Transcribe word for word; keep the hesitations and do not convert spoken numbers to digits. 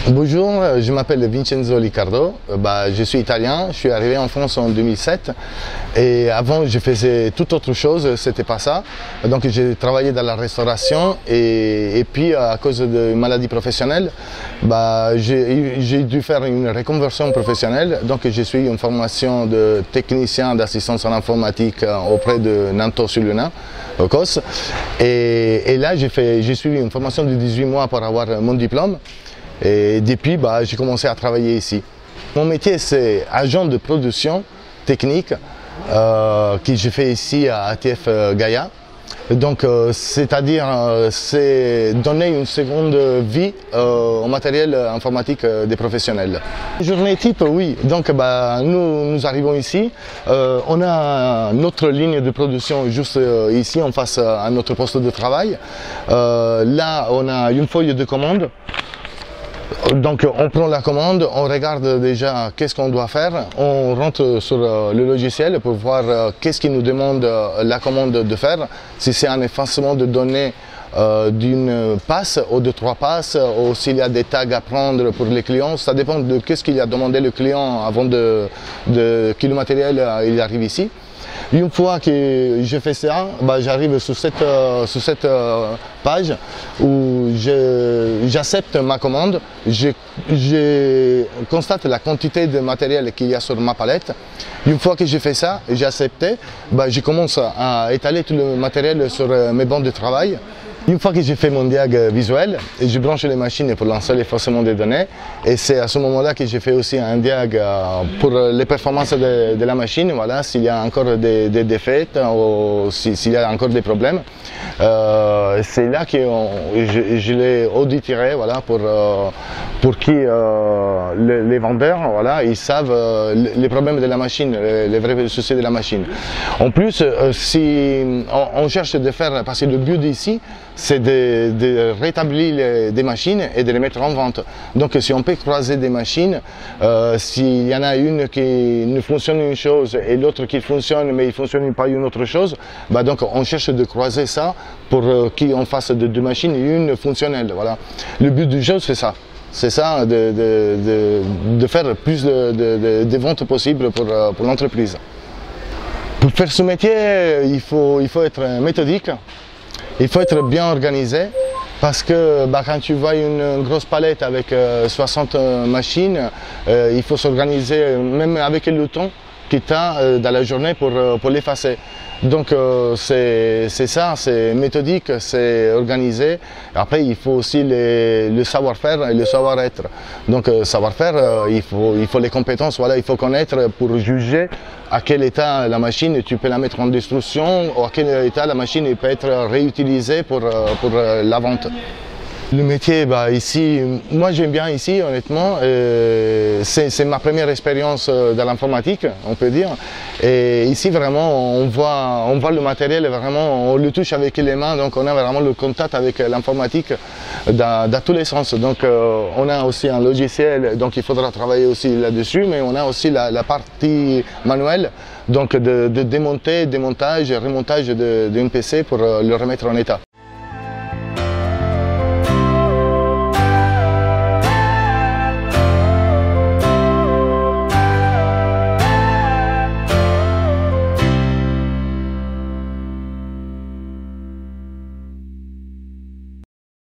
Bonjour, je m'appelle Vincenzo Liccardo, bah, je suis italien, je suis arrivé en France en deux mille sept et avant je faisais toute autre chose, c'était pas ça. Donc j'ai travaillé dans la restauration et, et puis à cause de maladie professionnelle, bah, j'ai dû faire une reconversion professionnelle. Donc j'ai suivi une formation de technicien d'assistance en informatique auprès de Nanterre-sur-le-Nain, au C O S. Et, et là j'ai suivi une formation de dix-huit mois pour avoir mon diplôme. Et depuis, bah, j'ai commencé à travailler ici. Mon métier, c'est agent de production technique euh, que j'ai fait ici à A T F Gaïa. Donc, euh, c'est-à-dire, euh, c'est donner une seconde vie euh, au matériel informatique euh, des professionnels. Journée type, oui. Donc, bah, nous, nous arrivons ici. Euh, on a notre ligne de production juste euh, ici, en face à notre poste de travail. Euh, là, on a une feuille de commande. Donc on prend la commande, on regarde déjà qu'est-ce qu'on doit faire, on rentre sur le logiciel pour voir qu'est-ce qui nous demande la commande de faire, si c'est un effacement de données euh, d'une passe ou de trois passes, ou s'il y a des tags à prendre pour les clients, ça dépend de qu'est-ce qu'il a demandé le client avant de, de, que le matériel il arrive ici. Une fois que j'ai fait ça, bah, j'arrive sur cette, euh, sur cette euh, page où j'accepte ma commande, je, je constate la quantité de matériel qu'il y a sur ma palette. Une fois que j'ai fait ça, j'ai accepté, bah, je commence à étaler tout le matériel sur mes bancs de travail. Une fois que j'ai fait mon diag visuel, je branche les machines pour lancer l'effacement des données et c'est à ce moment-là que j'ai fait aussi un diag pour les performances de, de la machine, voilà, s'il y a encore des, des défaites ou s'il y a encore des problèmes. Euh, c'est là que on, je, je l'ai audité, voilà, pour, euh, pour qui euh, les, les vendeurs, voilà, ils savent euh, les problèmes de la machine, les, les vrais soucis de la machine. En plus, euh, si on, on cherche de faire, parce que le but ici, c'est de, de rétablir les, des machines et de les mettre en vente. Donc si on peut croiser des machines, euh, s'il y en a une qui ne fonctionne une chose et l'autre qui fonctionne mais il ne fonctionne pas une autre chose, bah donc on cherche de croiser ça pour euh, qu'on fasse de deux machines une fonctionnelle. Voilà. Le but du jeu c'est ça. C'est ça, de, de, de, de faire plus de, de, de ventes possibles pour, pour l'entreprise. Pour faire ce métier, il faut, il faut être méthodique. Il faut être bien organisé parce que bah, quand tu vois une grosse palette avec euh, soixante machines, euh, il faut s'organiser même avec le temps que tu as euh, dans la journée pour, pour l'effacer. Donc euh, c'est ça, c'est méthodique, c'est organisé. Après il faut aussi les, le savoir-faire et le savoir-être. Donc euh, savoir-faire, euh, il, faut, il faut les compétences, voilà, il faut connaître pour juger à quel état la machine, tu peux la mettre en destruction ou à quel état la machine peut être réutilisée pour, pour la vente. Le métier, bah, ici, moi j'aime bien ici honnêtement, euh, c'est ma première expérience dans l'informatique, on peut dire. Et ici vraiment on voit, on voit le matériel, vraiment on le touche avec les mains, donc on a vraiment le contact avec l'informatique dans, dans tous les sens. Donc euh, on a aussi un logiciel, donc il faudra travailler aussi là-dessus, mais on a aussi la, la partie manuelle, donc de, de démonter, démontage, remontage d'un P C pour le remettre en état.